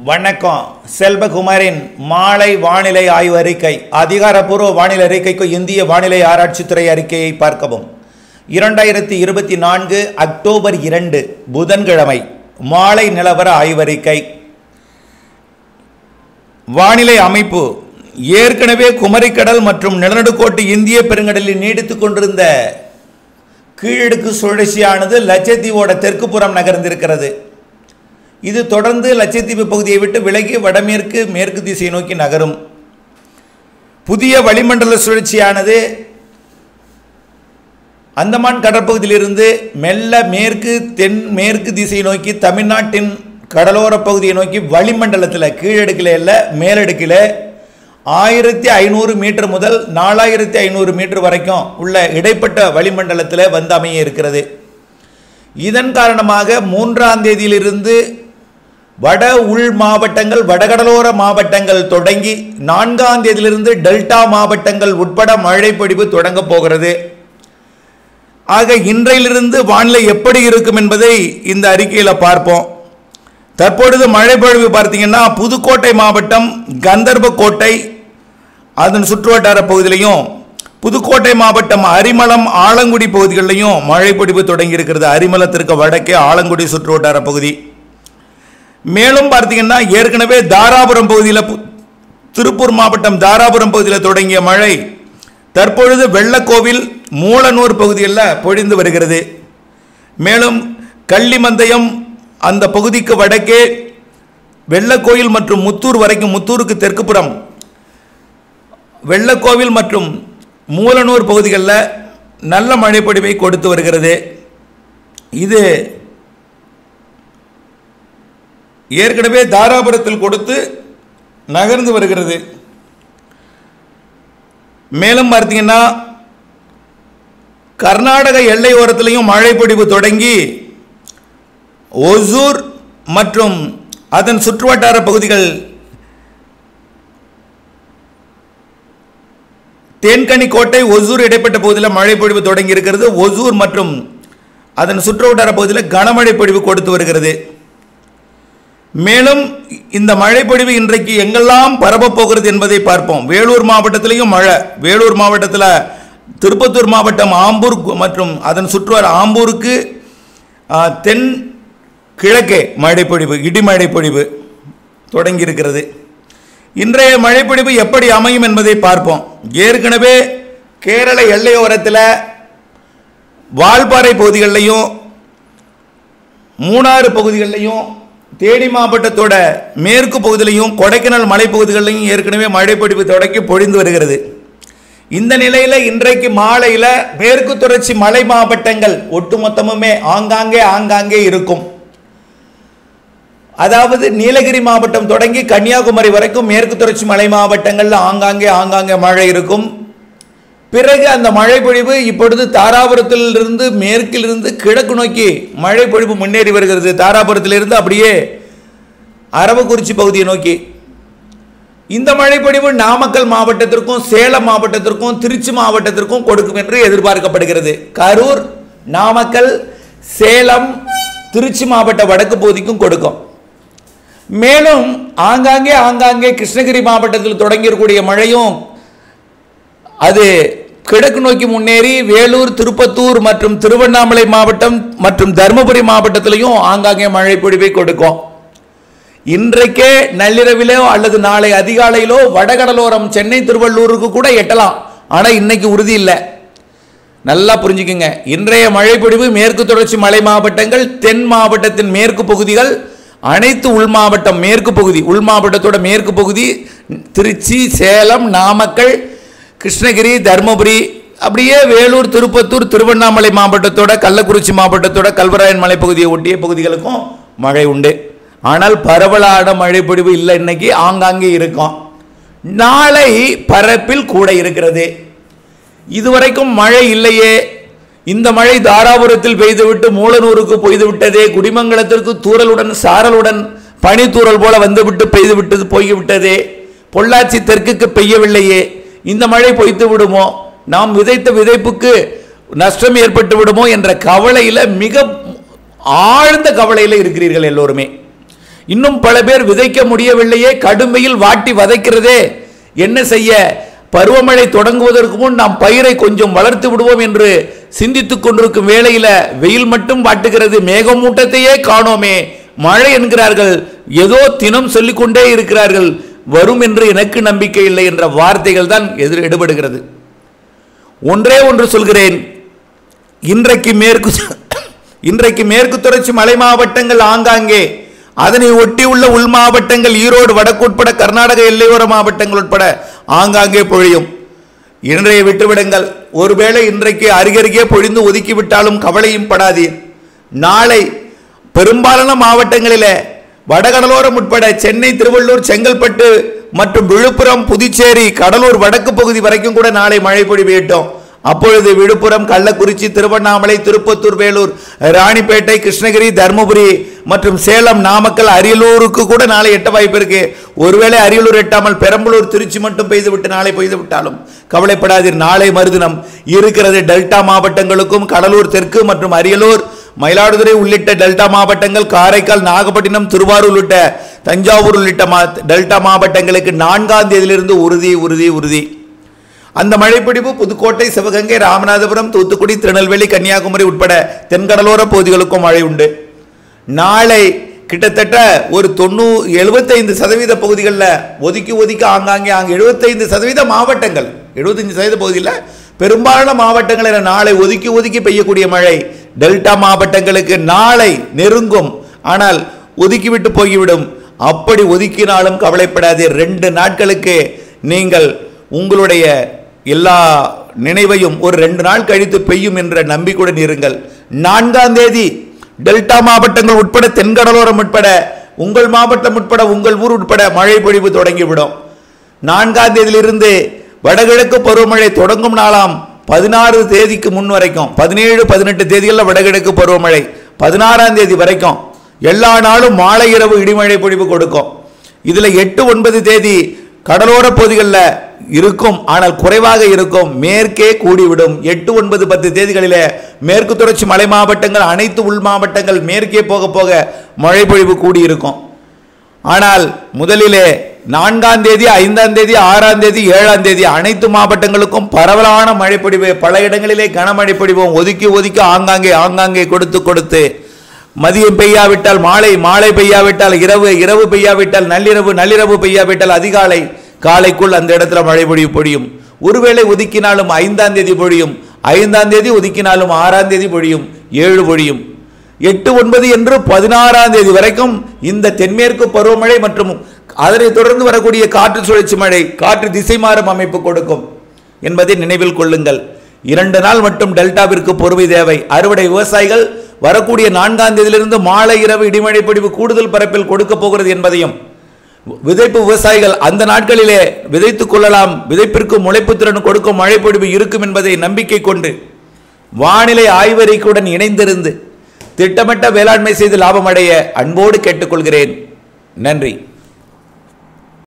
வணக்கம். செல்வகுமாரின் மாலை வானிலை ஆய்வு அறிக்கை. அதிகாரப்பூர்வ வானிலை அறிக்கைக்கு இந்திய வானிலை ஆராய்ச்சித்துறை அறிக்கையை பார்க்கவும். 2024 அக்டோபர் 2 புதன்கிழமை மாலை நிலவர ஆய்வறிக்கை. வானிலை அமைப்பு. ஏற்கனவே குமரிக்கடல் மற்றும் நிலநடுக்கோட்டு இந்திய பெருங்கடலில் நீடித்துக் கொண்டிருந்த கீழடுக்கு சுழற்சியானது லட்சத்தீவோட தெற்கு புறம் நகர்ந்திருக்கிறது. இது தொடர்ந்து லட்சத்தீவு பகுதியை விட்டு விலகி வடமேற்கு மேற்கு திசை நோக்கி நகரும். புதிய வளிமண்டல சுழற்சியானது அந்தமான் கடற்பகுதியிலிருந்து மெல்ல மேற்கு தென்மேற்கு திசை நோக்கி தமிழ்நாட்டின் கடலோர பகுதியை நோக்கி வளிமண்டலத்தில் கீழடுக்கில் இல்லை மேலடுக்கில் 1500 மீட்டர் முதல் 4500 மீட்டர் வரைக்கும் உள்ள இடைப்பட்ட வளிமண்டலத்தில் வந்து அமைய இருக்கிறது. இதன் காரணமாக 3ஆம் தேதியிலிருந்து வட உள் மாவட்டங்கள் வடகடலோர மாவட்டங்கள் தொடங்கி 4ஆம் தேதியிலிருந்து டெல்டா மாவட்டங்கள் உட்பட மழை பொழிவு தொடங்க போகிறது. ஆக இன்றையிலிருந்து வானிலை எப்படி இருக்கும் என்பதை இந்த அறிக்கையில் பார்ப்போம். தற்பொழுது மழை பொழிவு பார்த்தீங்கன்னா புதுக்கோட்டை மாவட்டம் கந்தர்போட்டை அதன் சுற்றுவட்டார பகுதியிலையும் புதுக்கோட்டை மாவட்டம் அரிமளம் ஆலங்குடி பகுதிகளிலையும் மழை பொழிவு தொடங்கி இருக்கிறது. அரிமளத்திற்கு வடக்கே ஆலங்குடி சுற்றுவட்டார பகுதி. மேலும் பார்த்தீங்கன்னா ஏற்கனவே தாராபுரம் பகுதியில் திருப்பூர் மாவட்டம் தாராபுரம் பகுதியில் தொடங்கிய மழை தற்பொழுது வெள்ளக்கோவில் மூலனூர் பகுதிகளில் பொழிந்து வருகிறது. மேலும் கள்ளிமந்தயம் அந்த பகுதிக்கு வடக்கே வெள்ளக்கோயில் மற்றும் முத்தூர் வரைக்கும் முத்தூருக்கு தெற்குப்புறம் வெள்ளக்கோவில் மற்றும் மூலனூர் பகுதிகளில் நல்ல மழைப்பொழிவை கொடுத்து வருகிறது. இது ஏற்கனவே தாராபுரத்தில் கொடுத்து நகர்ந்து வருகிறது. மேலும் பார்த்தீங்கன்னா கர்நாடக எல்லையோரத்திலையும் மழைப்பொழிவு தொடங்கி ஒசூர் மற்றும் அதன் சுற்றுவட்டார பகுதிகள் தேன்கனிக்கோட்டை ஒசூர் இடைப்பட்ட பகுதியில் மழைப்பொழிவு தொடங்கி இருக்கிறது. ஒசூர் மற்றும் அதன் சுற்றுவட்டார பகுதியில் கனமழை பொழிவு கொடுத்து வருகிறது. மேலும் இந்த மழைப்பொழிவு இன்றைக்கு எங்கெல்லாம் பரவப் போகிறது என்பதை பார்ப்போம். வேலூர் மாவட்டத்திலையும் மழை. வேலூர் மாவட்டத்தில் திருப்பத்தூர் மாவட்டம் ஆம்பூர் மற்றும் அதன் சுற்றுவட்டார ஆம்பூருக்கு தென் கிழக்கே மழைப்பொழிவு இடிமழை பொழிவு தொடங்கி இருக்கிறது. இன்றைய மழைப்பொழிவு எப்படி அமையும் என்பதை பார்ப்போம். ஏற்கனவே கேரள எல்லையோரத்தில் வால்பாறை பகுதிகளிலையும் மூணாறு பகுதிகளிலையும் தேனி மாவட்டத்தோட மேற்கு பகுதியிலையும் கொடைக்கானல் மலைப்பகுதிகளிலையும் ஏற்கனவே மழைப்பொழிவு தொடங்கி பொழிந்து வருகிறது. இந்த நிலையில் இன்றைக்கு மாலையில் மேற்கு தொடர்ச்சி மலை மாவட்டங்கள் ஒட்டுமொத்தமுமே ஆங்காங்கே இருக்கும். அதாவது நீலகிரி மாவட்டம் தொடங்கி கன்னியாகுமரி வரைக்கும் மேற்கு தொடர்ச்சி மலை மாவட்டங்களில் ஆங்காங்கே மழை இருக்கும். பிறகு அந்த மழை பொழிவு இப்பொழுது தாராபுரத்திலிருந்து மேற்கிலிருந்து கிழக்கு நோக்கி மழை பொழிவு முன்னேறி வருகிறது. தாராபுரத்திலிருந்து அப்படியே அரவக்குறிச்சி பகுதியை நோக்கி. இந்த மழை பொழிவு நாமக்கல் மாவட்டத்திற்கும் சேலம் மாவட்டத்திற்கும் திருச்சி மாவட்டத்திற்கும் கொடுக்கும் என்று எதிர்பார்க்கப்படுகிறது. கரூர், நாமக்கல், சேலம், திருச்சி மாவட்ட வடக்கு பகுதிக்கும் கொடுக்கும். மேலும் ஆங்காங்கே கிருஷ்ணகிரி மாவட்டத்தில் தொடங்கியிருக்கூடிய மழையும் அது கிழக்கு நோக்கி முன்னேறி வேலூர், திருப்பத்தூர் மற்றும் திருவண்ணாமலை மாவட்டம் மற்றும் தருமபுரி மாவட்டத்திலையும் ஆங்காங்கே மழை பொழிவை கொடுக்கும். இன்றைக்கே நள்ளிரவிலோ அல்லது நாளை அதிகாலையிலோ வடகடலோரம் சென்னை திருவள்ளூருக்கு கூட எட்டலாம். ஆனால் இன்னைக்கு உறுதி இல்லை. நல்லா புரிஞ்சுக்குங்க. இன்றைய மழை பொழிவு மேற்கு தொடர்ச்சி மலை மாவட்டங்கள், தென் மாவட்டத்தின் மேற்கு பகுதிகள், அனைத்து உள் மாவட்டம் மேற்கு பகுதி உள் மாவட்டத்தோட மேற்கு பகுதி திருச்சி, சேலம், நாமக்கல், கிருஷ்ணகிரி, தருமபுரி, அப்படியே வேலூர், திருப்பத்தூர், திருவண்ணாமலை மாவட்டத்தோட கள்ளக்குறிச்சி மாவட்டத்தோட கல்வராயன் மலை பகுதியை ஒட்டிய பகுதிகளுக்கும் மழை உண்டு. ஆனால் பரவலான மழை பொழிவு இல்லை. இன்னைக்கு ஆங்காங்கே இருக்கும். நாளை பரப்பில் கூட இருக்கிறது. இதுவரைக்கும் மழை இல்லையே. இந்த மழை தாராபுரத்தில் பெய்துவிட்டு மூலனூருக்கு பொய்து விட்டதே. குடிமங்கலத்திற்கு தூறலுடன் சாரலுடன் பனித்தூறல் போல வந்துவிட்டு பெய்துவிட்டது போய்விட்டதே. பொள்ளாச்சி தெற்குக்கு பெய்யவில்லையே. இந்த மழை பொய்த்து விடுமோ, நாம் விதைத்த விதைப்புக்கு நஷ்டம் ஏற்பட்டு விடுமோ என்ற கவலையில் மிக ஆழ்ந்த கவலையில் இருக்கிறீர்கள் எல்லோருமே. இன்னும் பல பேர் விதைக்க முடியவில்லையே, கடுமையில் வாட்டி வதைக்கிறதே, என்ன செய்ய? பருவமழை தொடங்குவதற்கு முன் நாம் பயிரை கொஞ்சம் வளர்த்து விடுவோம் என்று சிந்தித்துக் கொண்டிருக்கும் வேளையில வெயில் மட்டும் வாட்டுகிறது, மேகமூட்டத்தையே காணோமே, மழை என்கிறார்கள், ஏதோ தினம் சொல்லிக்கொண்டே இருக்கிறார்கள், வரும் என்று எனக்கு நம்பிக்கை இல்லை என்ற வார்த்தைகள் தான் எடுபடுகிறது. ஒன்றே ஒன்று சொல்கிறேன், இன்றைக்கு மேற்கு தொடர்ச்சி மலை மாவட்டங்கள் ஆங்காங்கே, அதனை ஒட்டியுள்ள உள் மாவட்டங்கள் ஈரோடு வடக்கு உட்பட கர்நாடக எல்லையோர மாவட்டங்கள் உட்பட ஆங்காங்கே பொழியும். இன்றைய விட்டுவிடுங்கள். ஒருவேளை இன்றைக்கு அருகருகே பொழிந்து ஒதுக்கிவிட்டாலும் கவலையும் படாதீர். நாளை பெரும்பாலான மாவட்டங்களிலே வடகடலோரம் உட்பட சென்னை, திருவள்ளூர், செங்கல்பட்டு மற்றும் விழுப்புரம், புதுச்சேரி, கடலூர் வடக்கு பகுதி வரைக்கும் கூட நாளை மழை பொழிவேட்டும். அப்பொழுது விழுப்புரம், கள்ளக்குறிச்சி, திருவண்ணாமலை, திருப்பத்தூர், வேலூர், ராணிப்பேட்டை, கிருஷ்ணகிரி, தர்மபுரி மற்றும் சேலம், நாமக்கல், அரியலூருக்கு கூட நாளை எட்ட வாய்ப்பு இருக்கு. ஒருவேளை அரியலூர் எட்டாமல் பெரம்பலூர், திருச்சி மட்டும் பெய்துவிட்டு நாளை பெய்து விட்டாலும் கவலைப்படாதீர். நாளை மறுதினம் இருக்கிறது டெல்டா மாவட்டங்களுக்கும், கடலூர் தெற்கு மற்றும் அரியலூர், மயிலாடுதுறை உள்ளிட்ட டெல்டா மாவட்டங்கள், காரைக்கால், நாகப்பட்டினம், திருவாரூர் உள்ளிட்ட தஞ்சாவூர் உள்ளிட்ட டெல்டா மாவட்டங்களுக்கு 4ஆம் தேதியிலிருந்து உறுதி. அந்த மழைப்பிடிப்பு புதுக்கோட்டை, சிவகங்கை, ராமநாதபுரம், தூத்துக்குடி, திருநெல்வேலி, கன்னியாகுமரி உட்பட தென்கடலோர பகுதிகளுக்கும் மழை உண்டு. நாளை கிட்டத்தட்ட ஒரு 75% பகுதிகளில் ஒதுக்கி ஆங்காங்கே 75% மாவட்டங்கள், 75% பகுதியில் பெரும்பாலான மாவட்டங்களில் நாளை ஒதுக்கி பெய்யக்கூடிய மழை டெல்டா மாவட்டங்களுக்கு நாளை நெருங்கும். ஆனால் ஒதுக்கிவிட்டு போய்விடும். அப்படி ஒதுக்கினாலும் கவலைப்படாதே. 2 நாட்களுக்கு நீங்கள் உங்களுடைய எல்லா நினைவையும் ஒரு 2 நாள் கழித்து பெய்யும் என்ற நம்பிக்கையுடன் இருங்கள். 4ஆம் தேதி டெல்டா மாவட்டங்கள் உட்பட தென்கடலோரம் உட்பட உங்கள் மாவட்டம் உட்பட உங்கள் ஊர் உட்பட மழை பொழிவு தொடங்கிவிடும். 4ஆம் தேதியிலிருந்து வடகிழக்கு பருவமழை தொடங்கும் நாளாம் 16 தேதிக்கு முன் வரைக்கும் 17, 18 தேதிகளில் வடகிழக்கு பருவமழை 16ஆம் தேதி வரைக்கும் எல்லா நாளும் மாலை இரவு இடிமழை பொழிவு கொடுக்கும். இதில் 8, 9 தேதி கடலோர பகுதிகளில் இருக்கும், ஆனால் குறைவாக இருக்கும், மேற்கே கூடிவிடும். 8, 9, 10 தேதிகளிலே மேற்கு தொடர்ச்சி மலை மாவட்டங்கள், அனைத்து உள் மாவட்டங்கள் மேற்கே போக போக மழை பொழிவு கூடியிருக்கும். ஆனால் முதலிலே 4ஆம் தேதி, 5ஆம் தேதி, 6ஆம் தேதி, 7ஆம் தேதி அனைத்து மாவட்டங்களுக்கும் பரவலான மழை பொழிவு, பல இடங்களிலே கனமழை பொழிவும் ஒதுக்கி ஆங்காங்கே கொடுத்து மதியம் பெய்யாவிட்டால் மாலை பெய்யாவிட்டால் இரவு பெய்யாவிட்டால் நள்ளிரவு பெய்யாவிட்டால் அதிகாலை காலைக்குள் அந்த இடத்துல மழை பொழியும். ஒருவேளை ஒதுக்கினாலும் 5ஆம் தேதி பொழியும், 5ஆம் தேதி ஒதுக்கினாலும் 6ஆம் தேதி பொழியும், 7 பொழியும். 8, 9 என்று 16ஆம் தேதி வரைக்கும் இந்த தென்மேற்கு பருவமழை மற்றும் அதனை தொடர்ந்து வரக்கூடிய காற்று சுழற்சி மழை, காற்று திசை மாறும் அமைப்பு கொடுக்கும் என்பதை நினைவில் கொள்ளுங்கள். 2 நாள் மட்டும் டெல்டாவிற்கு பொறுமை தேவை. அறுவடை விவசாயிகள் வரக்கூடிய 4ஆம் தேதியிலிருந்து மாலை இரவு இடிமழை பொழிவு கூடுதல் பரப்பில் கொடுக்க போகிறது என்பதையும், விதைப்பு விவசாயிகள் அந்த நாட்களிலே விதைத்துக் கொள்ளலாம், விதைப்பிற்கு முளைப்பு திறன் கொடுக்கும் மழை பொழிவு இருக்கும் என்பதை நம்பிக்கை கொண்டு வானிலை ஆய்வறிக்கையுடன் இணைந்திருந்து திட்டமிட்ட வேளாண்மை செய்து லாபம் அடைய அன்போடு கேட்டுக்கொள்கிறேன். நன்றி.